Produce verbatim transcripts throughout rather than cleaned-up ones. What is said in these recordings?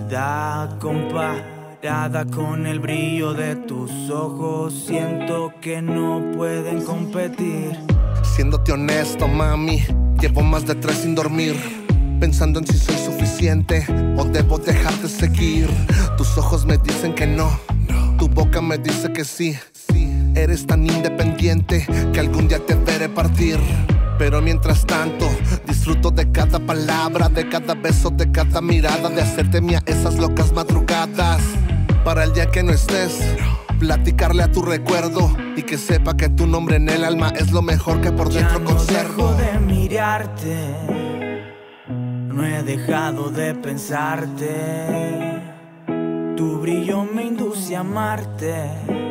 realidad comparada con el brillo de tus ojos. Siento que no pueden competir. Siéndote honesto, mami, llevo más de tres sin dormir, pensando en si soy suficiente o debo dejarte seguir. Tus ojos me dicen que no, tu boca me dice que sí. Eres tan independiente que algún día te veré partir. Pero mientras tanto, disfruto de cada palabra, de cada beso, de cada mirada, de hacerte mía esas locas madrugadas. Para el día que no estés, platicarle a tu recuerdo y que sepa que tu nombre en el alma es lo mejor que por dentro ya no conservo. Dejo de mirarte, no he dejado de pensarte. Tu brillo me induce a amarte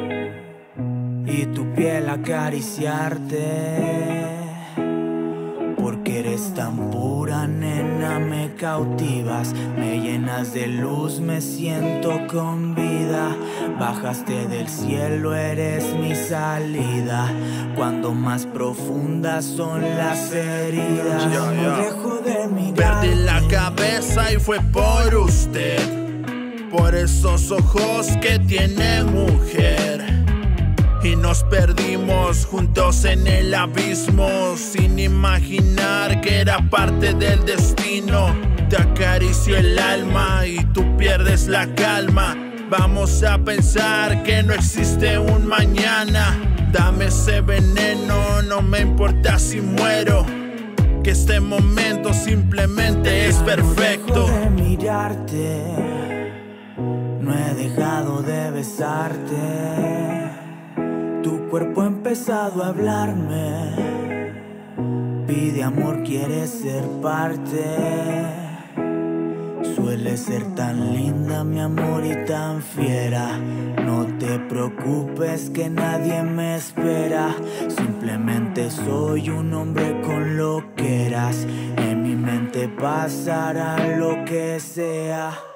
y tu piel acariciarte. Porque eres tan pura, nena, me cautivas. Me llenas de luz, me siento con vida. Bajaste del cielo, eres mi salida. Cuando más profundas son las heridas. Yo, yo. No dejo de mirarte. Perdí la cabeza y fue por usted, por esos ojos que tiene mujer. Y nos perdimos juntos en el abismo, sin imaginar que era parte del destino. Te acaricio el alma y tú pierdes la calma. Vamos a pensar que no existe un mañana. Dame ese veneno, no me importa si muero, que este momento simplemente es perfecto. No dejo de mirarte, no he dejado de besarte. Tu cuerpo ha empezado a hablarme, pide amor, quiere ser parte. Suele ser tan linda, mi amor, y tan fiera. No te preocupes que nadie me espera. Simplemente soy un hombre con lo que eras. En mi mente pasará lo que sea.